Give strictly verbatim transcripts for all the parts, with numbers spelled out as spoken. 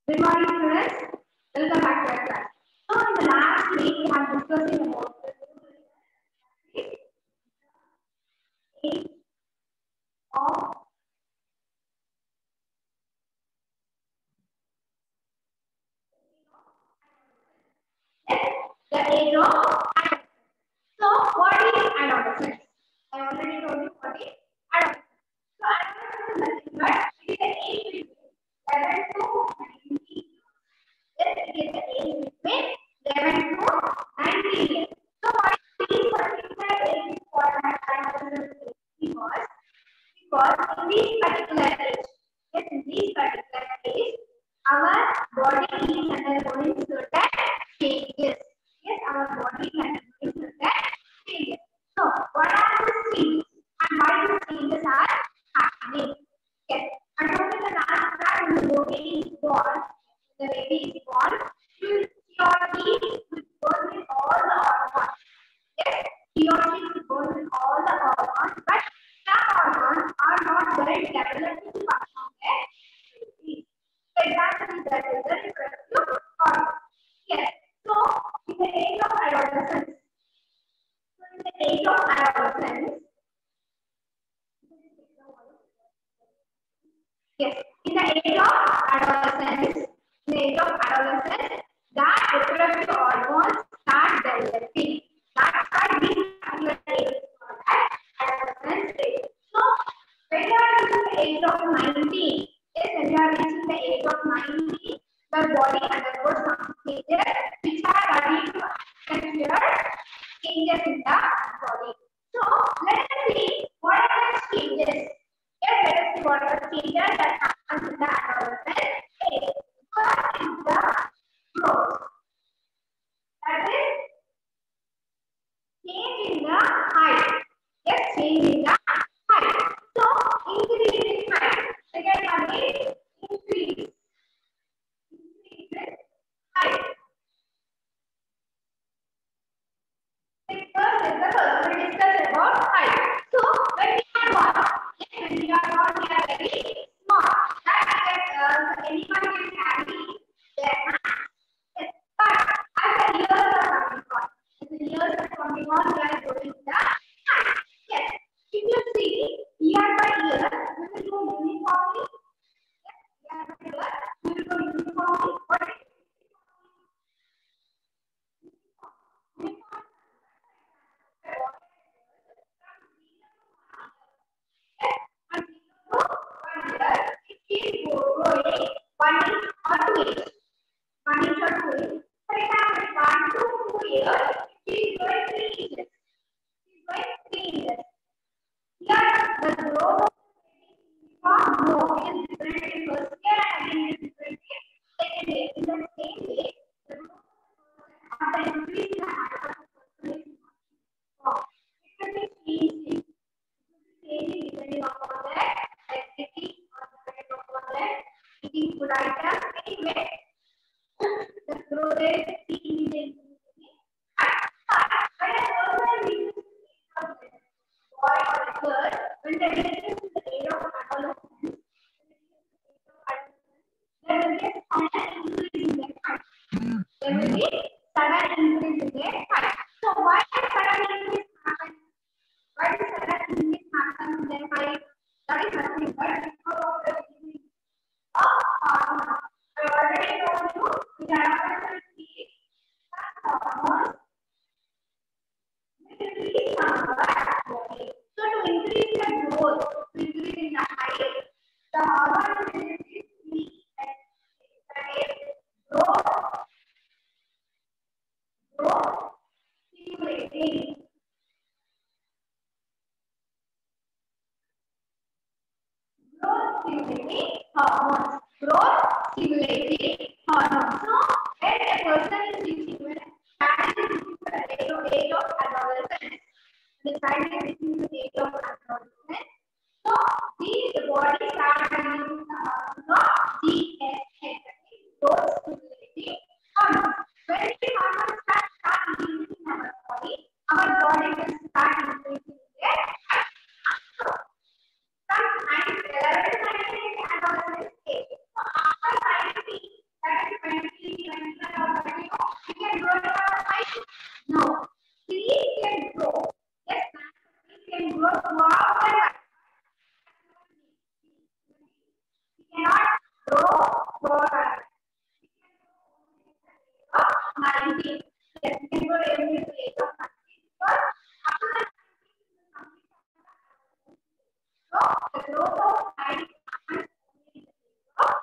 Good morning, students. Welcome back to our class. So, in the last week, we have discussing about the age of the age of adolescence. So, what is adolescence? I already told you what is adolescence. So, adolescence is nothing but it is the age between eleven to nineteen. Yes, it is the age between eleven to nineteen years. So, why this particular age is called as adolescence? Because because in this particular age, yes, in this particular age, our body is undergoing certain changes. Yes, our body is undergoing certain changes. So, what are the changes and why these changes are happening? Yes, and only the last time when the baby is born, the baby is born, she or he will born with all the hormones. Yes, he or she will born with all the hormones, but some hormones are not well developed to function their duties. For example, that is the reproductive hormone. Yes, so in the age of adolescence, so in the age of adolescence, yes, in the age of adolescence, in the age of adolescence, that reproductive hormones start developing. That's why this particular age is called as adolescence age. So, when you are reaching the age of nineteen, yes, when you are reaching the age of nineteen, the body undergoes some changes which are ready to accept your changes in the body. So, let us see what are the changes. Yes, let us see what are the changes that happen in the adolescent age. First is the growth. That is change in the height. Yes, change in the height. So, increase in height. Second one is increase. Increase in height. First is the first. We discuss about height. So, when we are born, yes, when we are born, we are very small. That uh, anyone can carry their hand. Yes, but as the years are coming on, as the years are coming on, we are growing the height. Yes, if you see year by year, we will go uniformly. Yes, year by year, we will go uniformly. What is uniform? And zero to one year, it is growing one inch or two inch. One inch or two inch. For example, one to two years, it is growing three inches. It is growing three inches. Here, the growth of growth is different in first year and again is different in second year. In the same way, the growth of the increase in the height of the person is not. It will be changing. Changing depending upon their activity or depending upon their eating food items. Anyway, the growth rate is increasing. But when a person reaches the age of boy or a girl, when they reach the age of adolescence, there will be a sudden increase in their height. There will be sudden increase in their height. So why sudden increase happens? Why does sudden increase happen in their height? That is nothing but because of the increase of hormones. I already told you in adolescent stage, some hormones will release from our body. So to increase the growth, to increase in the height, the hormone will release three. That is growth, growth stimulating. Growth stimulating hormones. Growth stimulating hormones. So, when a person is reaching, when a child is reaching the age of, age of adolescence, the child is reaching the age of adolescence, so the body starts releasing the hormone of G S H, that is growth stimulating hormones. When the hormones start, start releasing in our body, our body will start increasing their height. So, sometimes eleven to nineteen is adolescent stage. So after nineteen, cannot grow for nineteen. Yes, we can go every to age of nineteen. But after that, so the growth of height happens only in the age of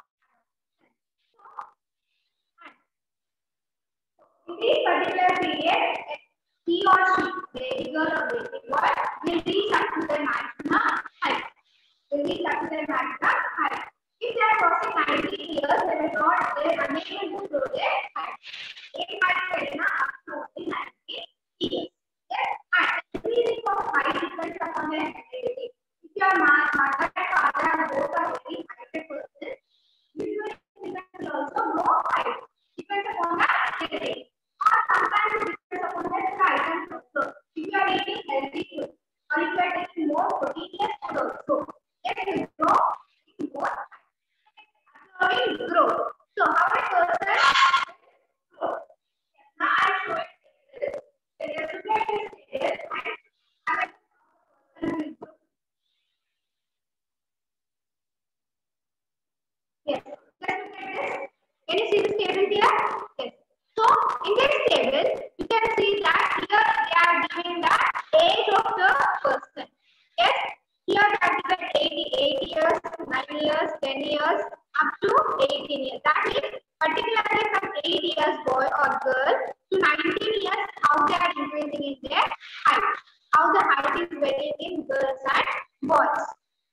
in this particular period, he or she, baby girl or baby boy, will reach up to their maximum height. Will reach up to their maximum height. If they are crossing nineteen years, they will not, they are unable to grow their height. They might get up to only nineteen years. Yes, and increasing of height depends upon their heredity. If your mother and father are both are very heighted persons, usually children will also grow height. Depends upon the heredity. Or sometimes it depends upon the diet and food. If you are eating healthy food, or if you are taking more proteinous food also, yes, you grow more. Observing growth. So how a person grows. Now I am showing this. Just look at this table and how a person will grow. Yes. Just look at this. Can you see this table here? Yes. So in this table, you can see that here they are giving the age of the person. Yes. Here they are given eighty, eight years, nine years, ten years, up to eighteen years. That is particularly from eight years boy or girl to nineteen years, how they are increasing in their height. How the height is varying in girls and boys.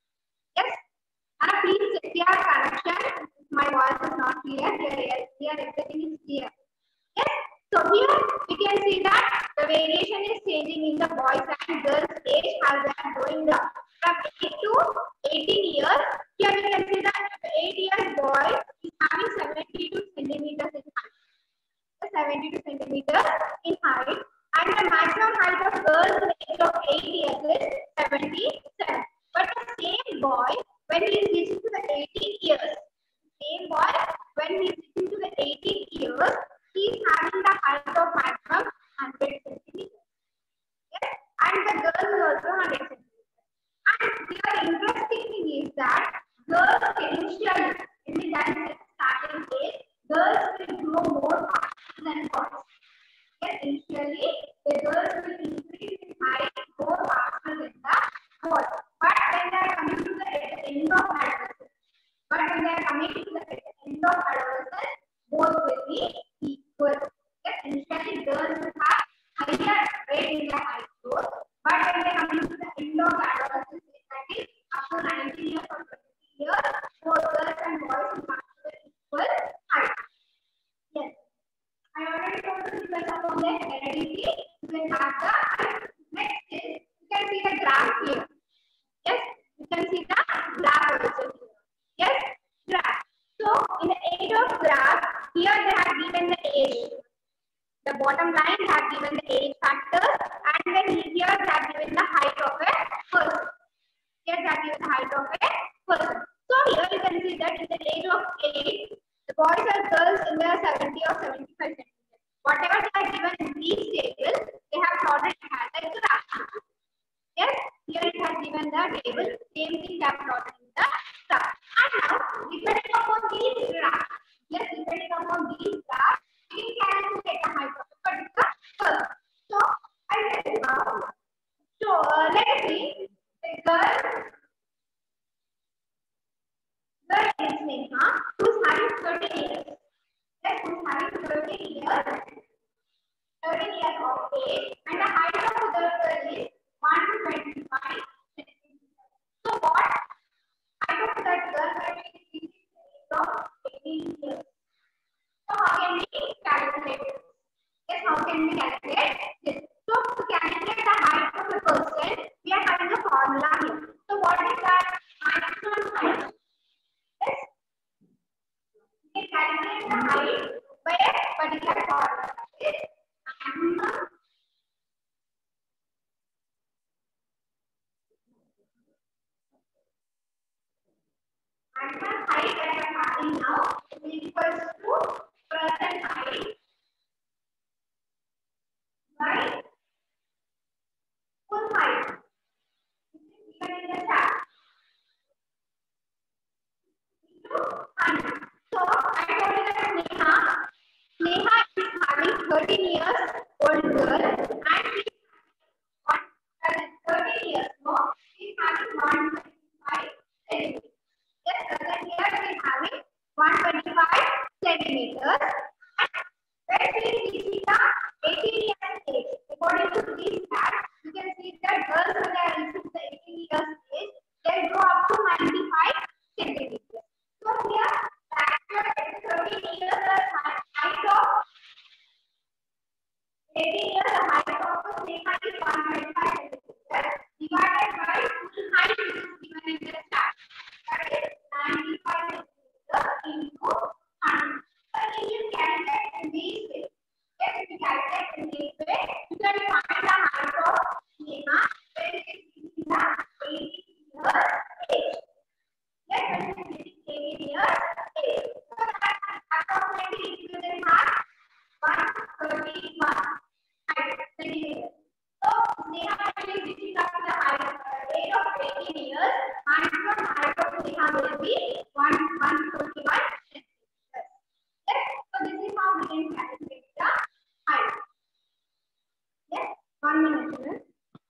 Yes. And please check your connection. My voice is not clear. Here, here everything is clear. Yes. So here we can see that the variation is changing in the boys and girls age as they are going up. From eight to eighteen years, here we can see that the eight years boy is having seventy-two centimeters in height. seventy-two centimeters in height, and the maximum height of girls in the age of eight years is seventy-seven. But the same boy, when he is reaching to the eighteen years, same boy, when he is reaching to the eighteen years, he is having the height of maximum one hundred centimeters. Yes, and the girl is also one hundred centimeters. And the interesting thing is that girls initially, in the starting age, girls will grow more faster than boys. Yes, initially, the girls will increase in height more faster than the boys. But when they are coming to the end of adolescence, but when they are coming to the end of adolescence, both will be equal. Yes, initially, girls will have higher rate in their height growth, but when they are coming to the end of adolescence, that is up to nineteen years or twenty years, both girls and boys will come to the equal height. Yes. I already told you depends upon the heredity. You can have the height. Next is you can see the graph here. Yes, you can see the graph also here. Yes, graph. So in the age of graph, here they have given the age. The bottom line they have given the age factors, and then here they have given the height of a person. Here they have given the height of a person. So here you can see that in the age of eight, the boys and girls in the seventy or seventy-five centimeters. Whatever they are given in these tables, they have plotted it as a graph. Yes, here it has given the table. Same thing they have plotted in the graph. And now, depending upon these graphs, yes, depending upon these graphs, we can calculate the height of a particular person. So, I will uh, so uh, let us see the girl. Girl is Neha, who is having thirteen years. Yes, who is having thirteen years, thirteen years of age, and the height of the girl is one hundred twenty-five centimeters. So what height of that girl is from eighteen years. So how can we calculate it? Yes, how can we calculate this? So to calculate the height of a person, we are having a formula here. So what is that maximum height? Yes, we can calculate the height by a particular formula. Is maximum maximum height that I am having now is equals to present height by full height. This is given in the chart. one hundred. So I told you that Neha, Neha is having thirteen years old girl and she one thirteen years. No, she is having one twenty-five centimeters. Yes, then here she is having one twenty-five centimeters. And when she is reaching the eighteen years age, according to this fact, you can see that girls when they are reaching the eighteen years age, they grow up to ninety-five centimeters. So here, the actual thirteen years the height of eighteen years the height of the Neha is one twenty-five centimeters divided by full height which is given in the chart. That is ninety-five centimeters into one hundred. So if you calculate in this way, if you calculate in this way, you can find the height of Neha when it is in the eighteen years age. Yes, when it is eighteen years age. So that approximately it will then have one thirty-one centimeters. So Neha is reaching up to the height uh, age of eighteen years, maximum height of Neha will be one thirty-one centimeters. Yes, so this is how we can calculate the height. Yes, one minute.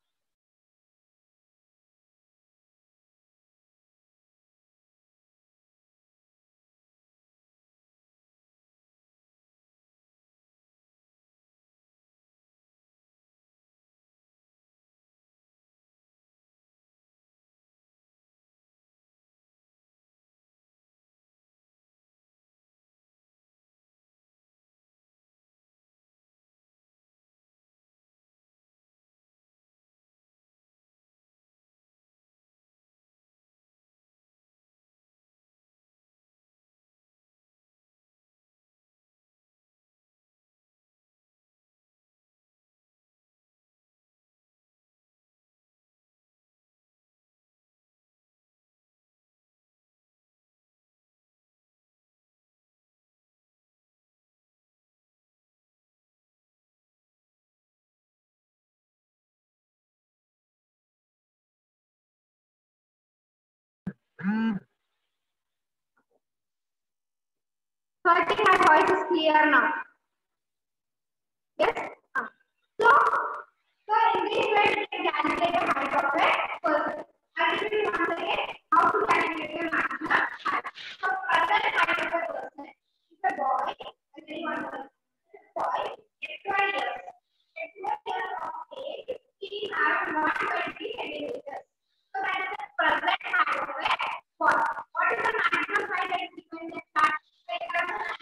So I think my voice is clear now. Yes. Uh, so, so in this way we can calculate the height of a person. I will repeat once again how to calculate the maximum height. So present height of a person is a boy. I tell you one more. Boy, at twelve years. At twelve years of age, he is having one hundred twenty centimeters. So that is the present height of a boy. What is the maximum height that we can start? So the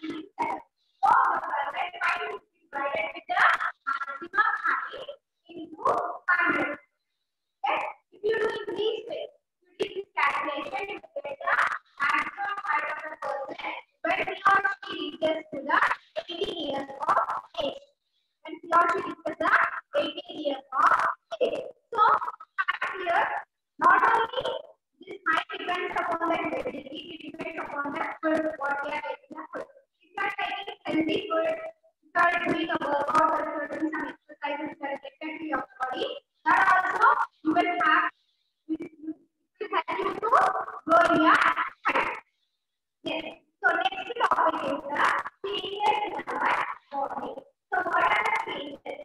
present height is divided with the maximum height into one hundred. Yes, if you do in this way, you do this calculation, you get the maximum height of the person when he or she reaches to the eighteen years of age. When he or she reaches the eighteen years of age. So here, not only this height depends upon the heredity, it depends upon the food what they are taking the food. If you are taking healthy food, if you are doing a workout or you are doing some exercises that are related to your body, that also you will have, it will help you to grow in your height. Yes. So next topic is the changes in our body. So what are the changes?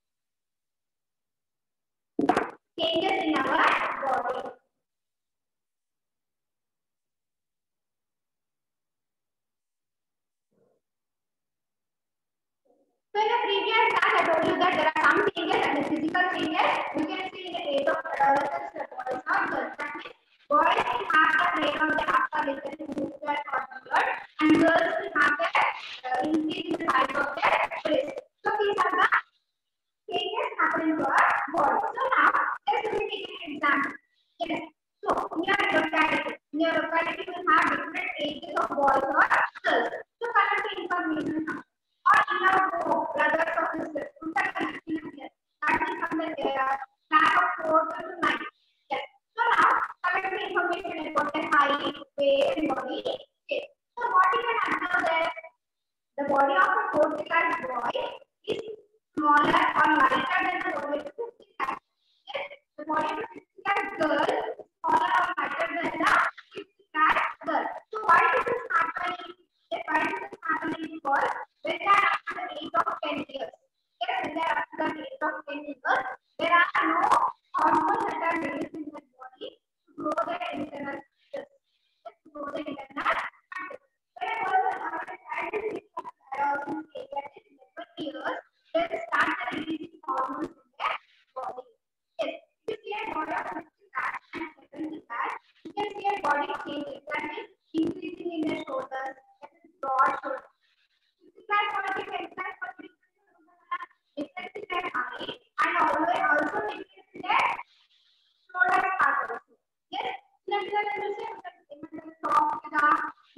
Changes in our body. So in the previous class, I told you that there are some changes and the physical changes. You can see in the age of adolescence, the boys are girls. That means boys will have the brain of the upper little muscular or and girls will have the uh, increase in the size of their breast. So these are the changes happening to our body. So now let's take an example. Yes. So in your locality, in your locality you will have different ages of boys or girls. So collect the information now. Or in your home, brothers or sisters, put the connection here. That is from the uh, class of four to nine. Yes. So now collect the information about the height, weight, and body. Okay. So what you can observe there, the body of a fourth class boy is smaller or lighter than the body of a fifth class. Yes. The body of a fifth class girl is smaller or lighter than the fifth class girl. So why it is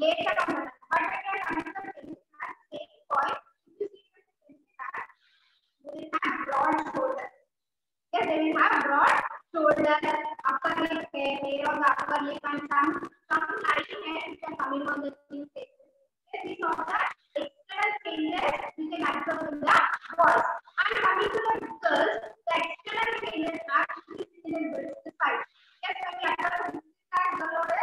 later on the but when you are coming to the same point, you see that they will have broad shoulders. Yes, they will have broad shoulders, upper lip hair, hair on the upper lip, and some some tiny hair which are coming on the chin face. Yes, these are the external changes we can observe in the boys. And coming to the girls, the external changes are actually seen in the side. Yes, when we observe that girl or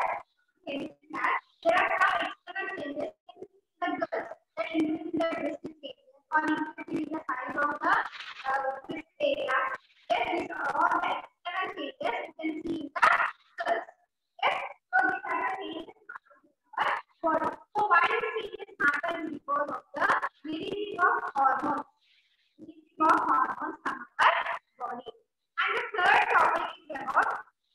there are some external changes in the girls that increase the breast changes or increase the size of the uh, breast area. Yes, these are all the external changes you can see in the girls. Yes, so these are the changes in our body. So why these changes happen? Because of the release of hormones. Release of hormones from our body. And the third topic is about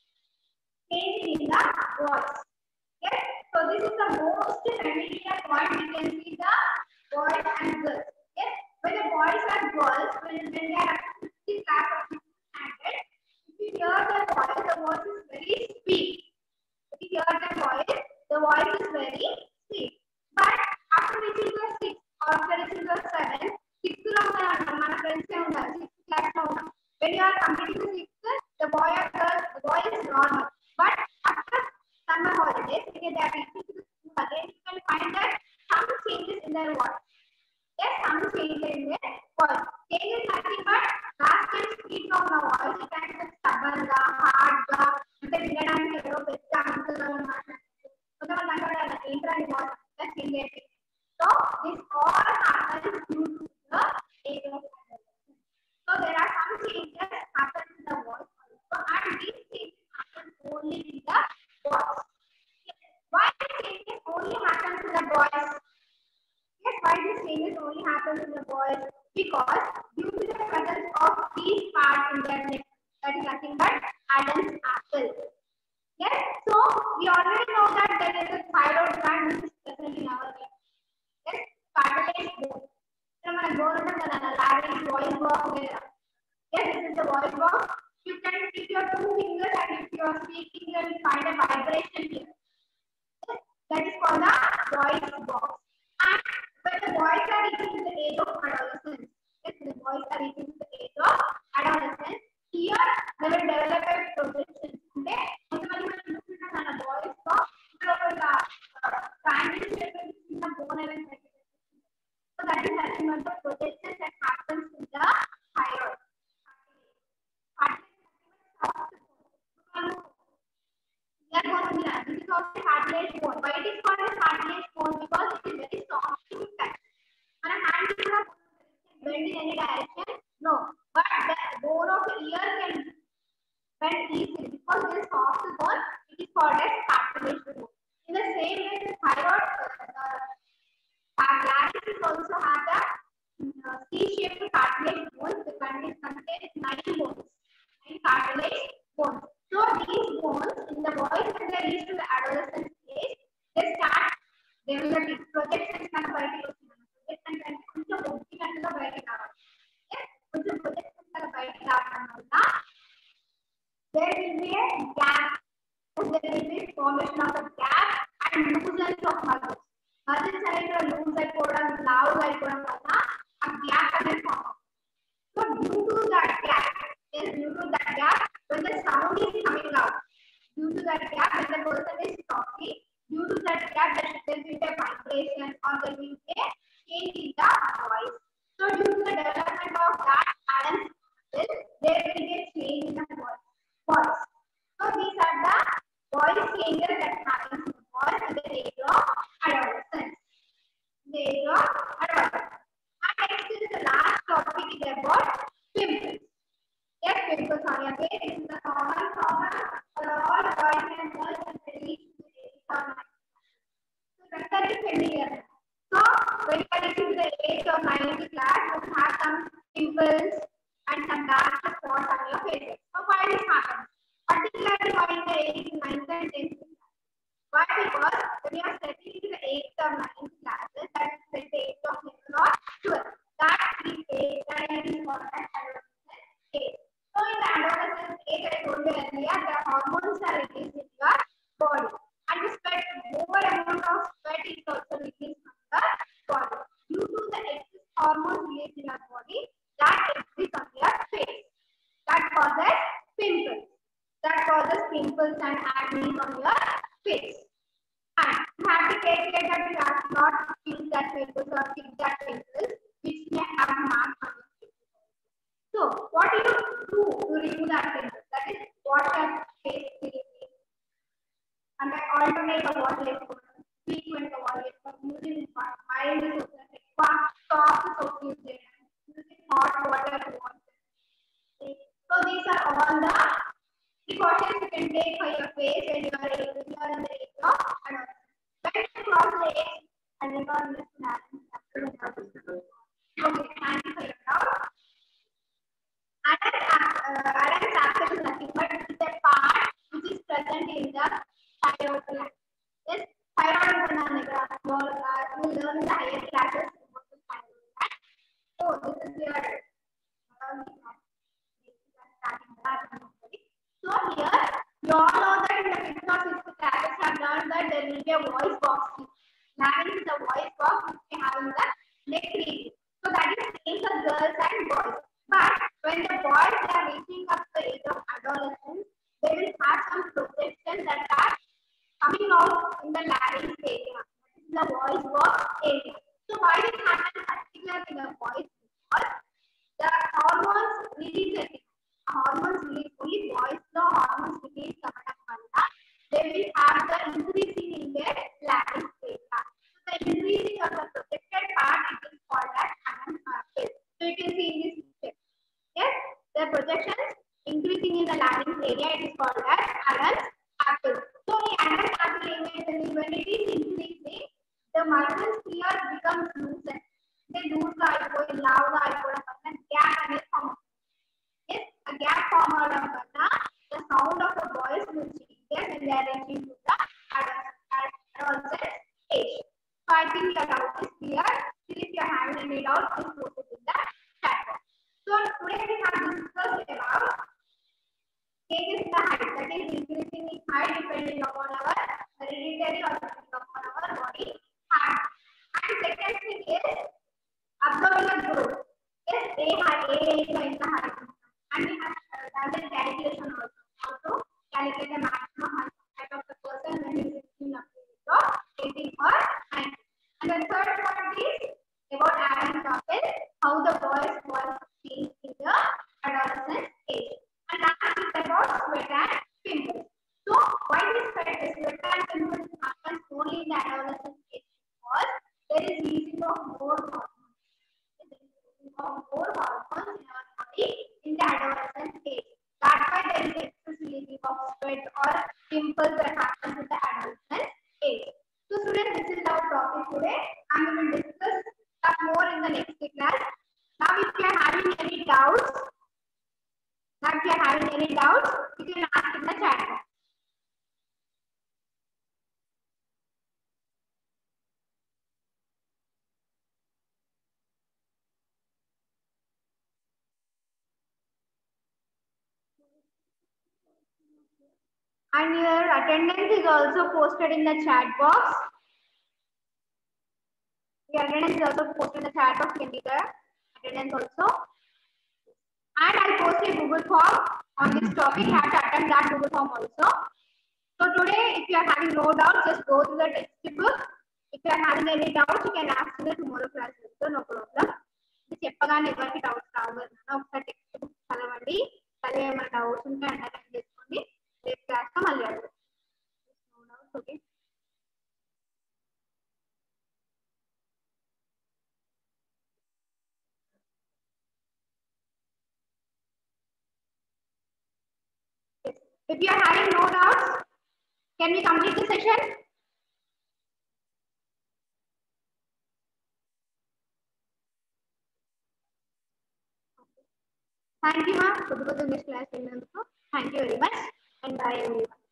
changing in the voice. Yes, so this is the most familiar point we can see the boys and girls. Yes, when the boys and girls, when, when they are at fifth class or fifth standard, if you hear the voice, the voice is very sweet. If you hear the voice, the voice is very sweet. But after reaching the sixth or after reaching the seventh, sixth మన friends ఏ ఉన్నారు sixth class లో ఉన్నారు. When you are completing the sixth, the boy or girl, the boy is normal. But after summer holidays, when they are reaching to the school again, you can find that some changes in their voice. Yes, some changes in their voice. Change is nothing but last time speed of the voice. It can be stubborn, hard, అంటే వినడానికి ఏదో పెద్ద అంతగా మాట్లాడుతుంది. కొంతమంది అంటారు ఏంట్రా నీ వాయిస్ అంతా చేంజ్ అయిపోయింది. So this all happens due to the age of adolescence. So there are some changes happen in the voice also, and these changes happen only in the voice. Why these changes only happen to the boys? Yes, why these changes only happen to the boys? Because due to the presence of these parts in their neck, that is nothing but Adam's apple. Yes, so we already know that there is a thyroid gland which is present in our neck. Yes, cartilage bone. So మన bone ఉంటుంది కదా language voice box లేదా. Yes, this is the voice box. You can keep your two fingers and if you are speaking, you will find a vibration here. Yes, that is called the voice box. And when the boys are reaching to the age of adolescence, yes, the boys are reaching to the age of adolescence, here they will develop a projection. Okay, కొంతమంది మనం చూస్తున్నాం మన boys లో ఇక్కడ ఒక triangle shape in the bone element. So that is nothing but the projection that happens in the thyroid. This is also cartilage bone. Why it is called as cartilage bone? Because it is very soft to touch. Our hand is not bend in any direction. No, but the bone of the ear can bend easily because it is soft bone. It is called as cartilage bone. In the same way, the thyroid, uh, larynx also has a uh, C-shaped cartilage bone. The contains nine bones, nine cartilage bones. So these bones in the boys when they reach to the adolescent stage, they start developing projections kind of body. Projection kind of కొంచెం ఒక్కినట్టుగా బయటికి రావాలి. Yes, కొంచెం projections kind of బయటికి రావడం వల్ల there will be a gap. There will be formation of a gap and looseness of muscles. Muscles అనేవి loose అయిపోవడం, లావుగా అయిపోవడం వల్ల ఆ గ్యాప్ అనేది ఫామ్ అవుతుంది. So due to that gap, yes, due to that gap, when the sound is coming out, due to that gap, when the person is talking, due to that gap, there will be a vibration or there will be a change in the voice. So due to the development of that Adam's apple, there will be a change in the voice. voice. So these are the voice changes that happens in the voice in the age of adolescence. The age of adolescence. And next is the last topic is about pimples. Yes, pimples on your face. This is a common problem for all boys and girls when they reach the age of nine. So that's very familiar. So when you are reaching the age of ninth class, you have some pimples and some dark spots on your faces. So why this happens? Particularly why in the age of ninth and tenth class. Why? Because when you are stepping into the age of ninth classes, that is the age of eleven or twelve. That is age that is called as adolescent age. So in the adolescent age, I told you earlier, the hormones are released in your body, and you sweat. More amount of sweat knees on your face. And you have to take care that you have not kill that pimples or kick that pimples which may have marks on your face. So what do you do to remove that pimples? That is wash your face cleanly and alternate the water frequent the water using mild soap, soft soap usage, using hot water to wash. So these are all the precautions you can take for your face when you are, when you are in the age of adolescence. When you cross the age and you are in this scenario. Okay, thank you for your doubt. Adam's apple is nothing but it's a part which is present in the thyroid gland. Yes, thyroid gland you will learn in the higher classes about the thyroid gland. So this is your so here you all know that in the fifth or sixth classes have learned that there will be a voice box. Larynx is a voice box which we have in the neck region. So that is same for girls and boys. But when the boys are reaching up the age of adolescence, they will have some projection that are coming out in the larynx area. That is the voice box area. So why this happens particularly in the boys? Because the hormones release hormones release only boys the hormones release they will have the increasing in their larynx area. So the increasing of the protected part it is called as Adam's apple. So you can see in this picture. Yes, the projections increasing in the larynx area it is called as Adam's apple. So in Adam's apple area when it is increasing, the muscles here becomes loosened. They lose the eyebrow, loud eyebrow, and gap and form. Yes, a gap form out of the sound of the voice will change when they are reaching to the adolescent age. So I think your doubt is clear. If you are having any doubt, please post it in the chat box. So today we have discussed about changes in the height, that is increasing in height depending upon our hereditary or depending upon our body height. And second thing is abdominal growth. Yes, they have a in the height. And we have done the calculation also. Also calculate the maximum height of the person when he is sixteen up to eighteen or nineteen. And the third point is about Adam's apple, how the boy's voice change in the adolescent age. And last is about sweat and pimples. So why this sweat, sweat and pimples happens only in the adolescent age? Because there is releasing of more hormones. Of more hormones in our body in the adolescent age. That's why there is excess release of sweat or pimples that happens in the adolescent age. So students, this is our topic today. I'm going to discuss that more in the next class. Now if you are having any doubts, now if you are having any doubts, you can ask in the chat box. And your attendance is also posted in the chat box. Your attendance is also posted in the chat box. You can see the attendance also. And I posted Google form on this topic. You have to attend that Google form also. So today, if you are having no doubts, just go to the textbook. If you are having any doubts, you can ask in the tomorrow class. So no problem. This చెప్పగానే ఎవరికి doubts రావు ఒకసారి text book చదవండి చదివే ఏమైనా doubts ఉంటే understand చేసుకోండి రేపు class లో మళ్ళీ అడగండి okay If you are having no doubts, can we complete the session? Thank you, ma'am. Thank you very much and bye everyone.